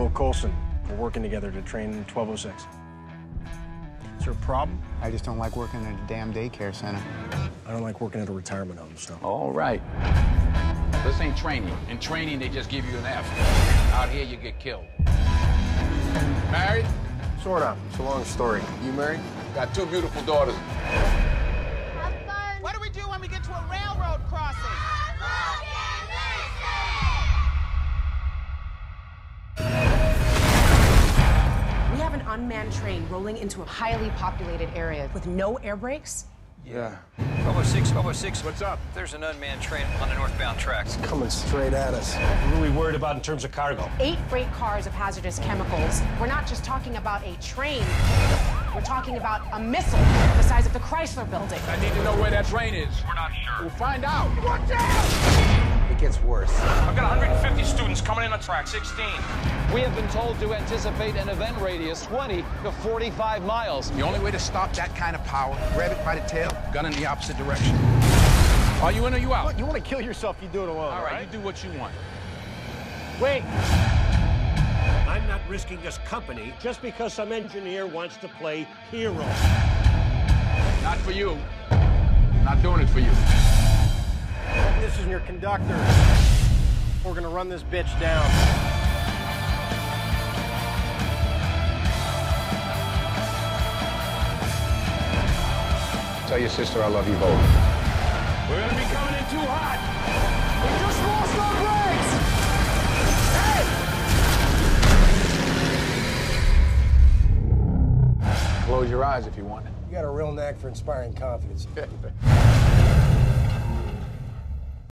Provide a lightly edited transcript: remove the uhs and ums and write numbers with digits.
Will Coulson. We're working together to train 1206. Is there a problem? I just don't like working at a damn daycare center. I don't like working at a retirement home, so. All right. This ain't training. In training, they just give you an F. Out here, you get killed. Married? Sort of. It's a long story. You married? Got 2 beautiful daughters. Have fun. What do we do when we get to a railroad crossing? We have an unmanned train rolling into a highly populated area with no air brakes. Yeah. 1206. What's up? There's an unmanned train on the northbound tracks. It's coming straight at us. What are we worried about in terms of cargo? 8 freight cars of hazardous chemicals. We're not just talking about a train. We're talking about a missile the size of the Chrysler Building. I need to know where that train is. We're not sure. We'll find out. Watch out! It gets worse. I've got 150 students coming in on track 16. We have been told to anticipate an event radius 20 to 45 miles. The only way to stop that kind of power, grab it by the tail, gun in the opposite direction. Are you in or you out? Look, you want to kill yourself, you do it alone. All right, you do what you want. Wait. I'm not risking this company just because some engineer wants to play hero. Not for you. Not doing it for you. This is your conductor. We're gonna run this bitch down. Tell your sister I love you both. We're gonna be coming in too hot. We just lost our brakes. Close your eyes if you want it. You got a real knack for inspiring confidence.